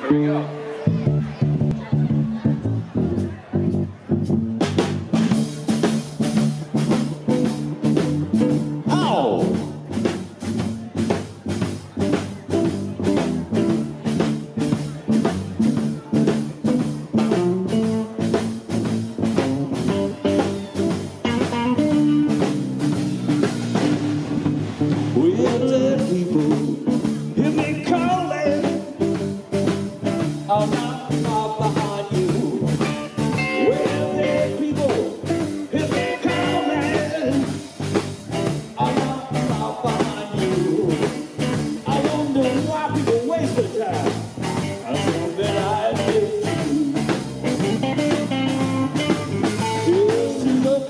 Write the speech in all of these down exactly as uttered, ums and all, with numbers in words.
Here we go. I'm not far behind you. Well, there people, if they coming, I'm not far behind you. I wonder why people waste their time. I know that I did too. Here's to the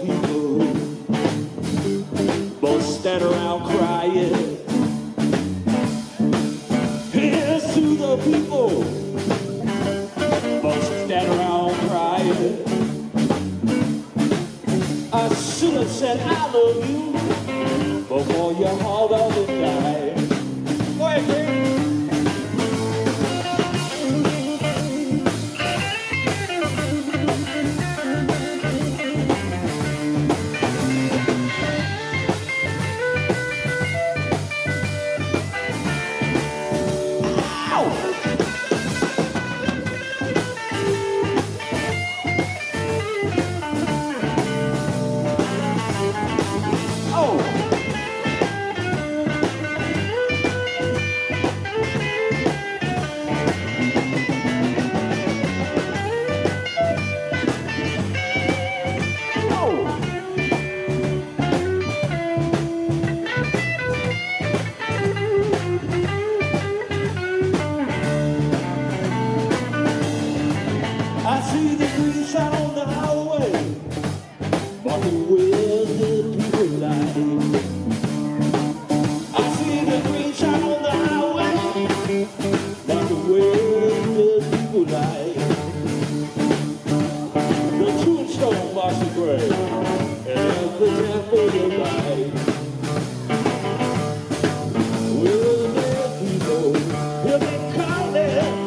people, both stand around crying. Here's to the people, stand around crying. I should have said I love you before you hauled out and died. Go ahead, Greg. I see the green sign on the highway, marking where the people lie. I see the green sign on the highway, marking where the people lie. The tombstone marks the grave, and the temple they lie. Well, there people, hear me calling.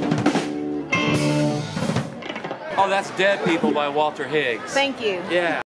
Oh, that's Dead People by Walter Higgs. Thank you. Yeah.